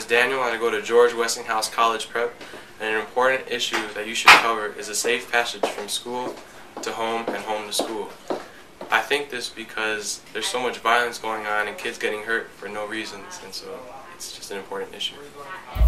is Daniel and I go to George Westinghouse College Prep, and an important issue that you should cover is a safe passage from school to home and home to school. I think this because there's so much violence going on and kids getting hurt for no reasons, and so it's just an important issue.